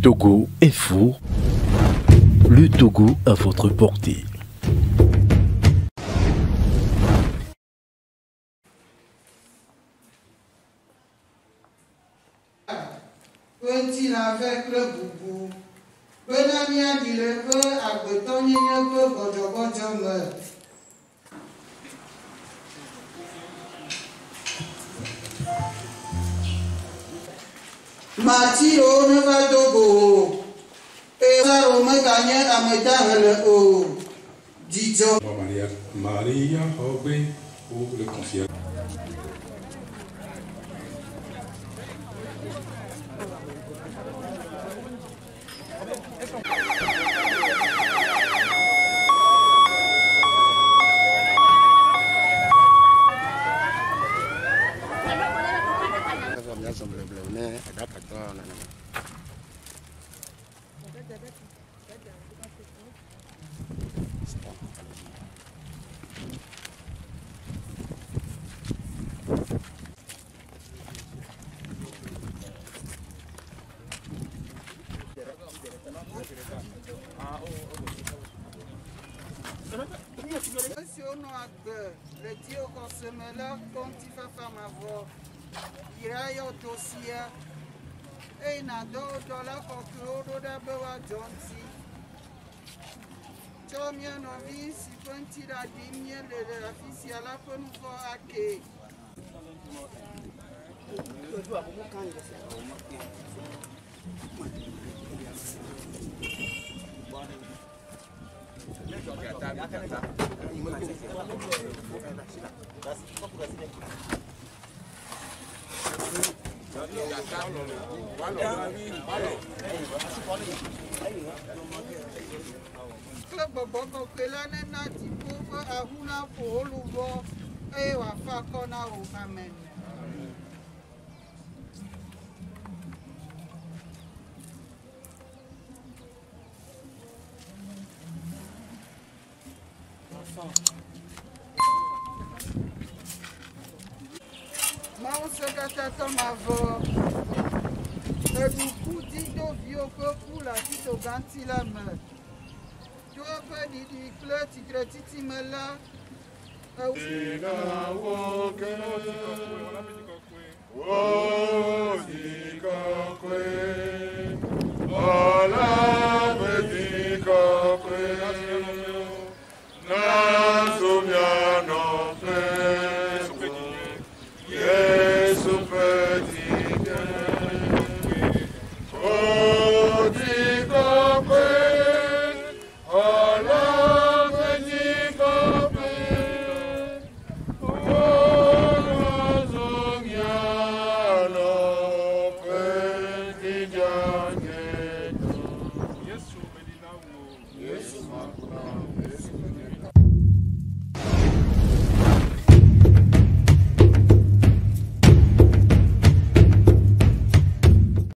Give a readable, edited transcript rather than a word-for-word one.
Togo Info, le Togo à votre portée. Petit avec le boubou. Benamia dit le peu à Bretonne, peu Bojo meurt. Matio ne va dogo. Et ça, on me gagne à me dar le haut. Dijon. Maria Hobé pour le confier. Monsieur Noagbe, le Dieu qu'on se met là, comme tu fais femme avoir, il y a un dossier, et il y a $2 pour Claude d'Abewa Johnson. Tu as mis un avis, si tu as un petit radimien de la fille, à la fin, nous faut hacker. Le bobo que là n'est pas du pauvre à Huna pour l'ouvrir et à faire qu'on a au amen. Mais on se gâte comme avant. Et du coup, dit de vieux que pour la vie de ganti la meurt. Tu as fait du clé, tu te titi me là. Oh,